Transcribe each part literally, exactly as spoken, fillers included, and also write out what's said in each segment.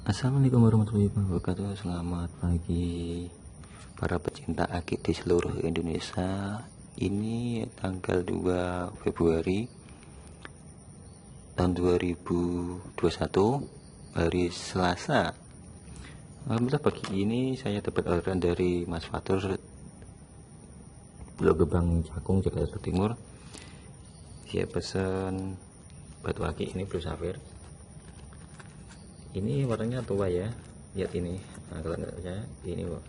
Assalamualaikum warahmatullahi wabarakatuh. Selamat pagi para pecinta akik di seluruh Indonesia. Ini tanggal dua Februari tahun dua ribu dua puluh satu, hari Selasa. Alhamdulillah pagi ini saya dapat orderan dari Mas Fatur, Pulau Gebang, Cakung, Jakarta Timur. Saya pesan batu akik ini Blue Sapphire. Ini warnanya tua ya, lihat ini. Nah, kalau nggak percaya ini loh.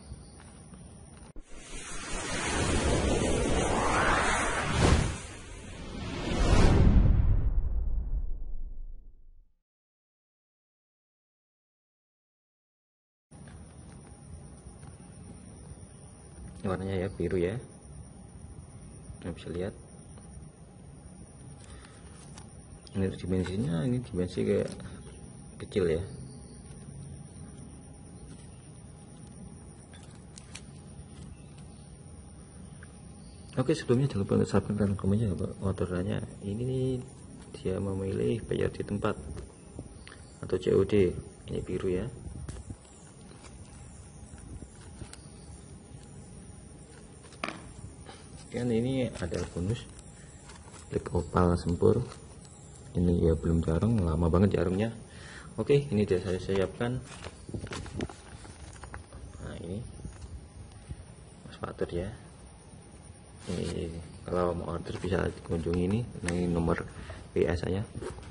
Ini warnanya ya biru ya, nah, bisa lihat. Ini dimensinya, ini dimensi kayak kecil ya. Oke, sebelumnya jangan lupa untuk subscribe dan komennya orderannya. Ini dia memilih bayar di tempat atau C O D. Ini biru ya. Dan ini ada bonus black opal sempur. Ini ya belum jarang, lama banget jarumnya. Oke, ini sudah saya siapkan. Nah, ini Mas Fatur ya. Ini kalau mau order bisa kunjungi ini, ini nomor W A saya.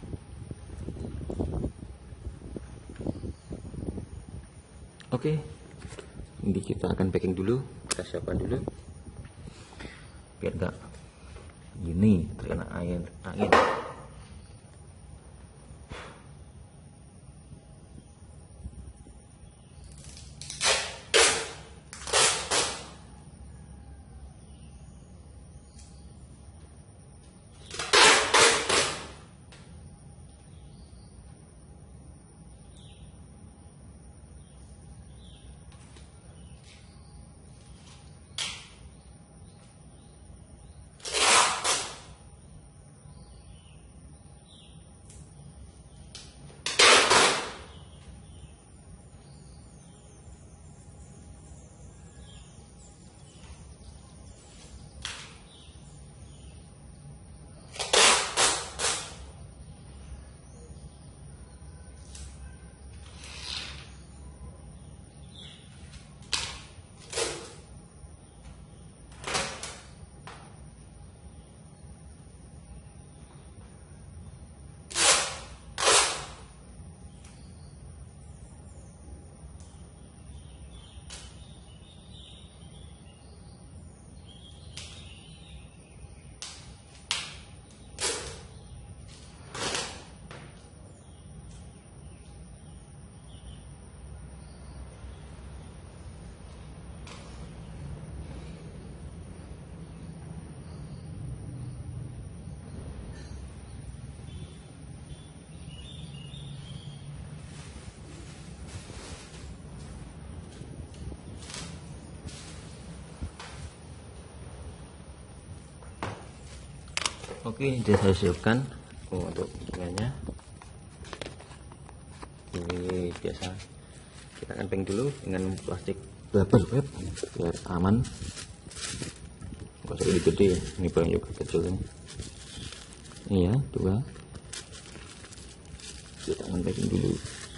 Oke, ini kita akan packing dulu, kita siapkan dulu biar enggak gini terkena air angin. Oke, ini sudah saya siapkan oh, untuk bunganya. Ini biasa kita akan packing dulu dengan plastik bubble wrap biar aman. Gak usah lebih gede, ini paling juga kecil ini. Ini ya, dua. Kita akan packing dulu.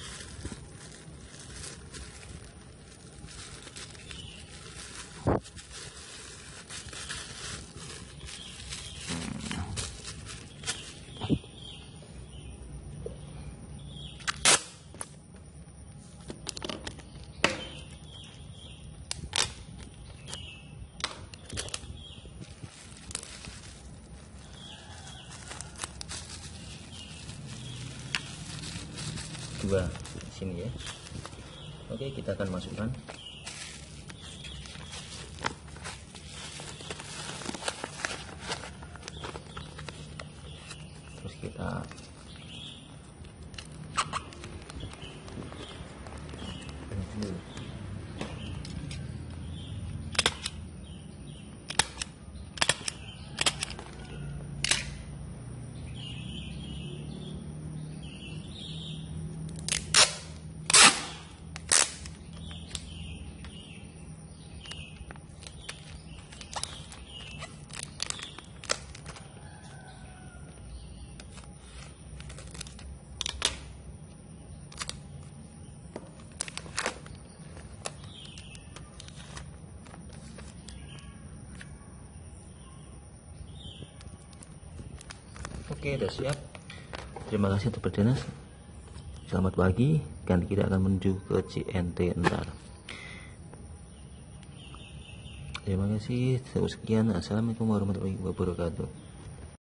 Dua sini ya. Oke, kita akan masukkan. Terus kita dulu. Oke, udah siap. Terima kasih untuk perhatiannya. Selamat pagi, kan kita akan menuju ke C N T ntar. Terima kasih. Sekian. Assalamualaikum warahmatullahi wabarakatuh.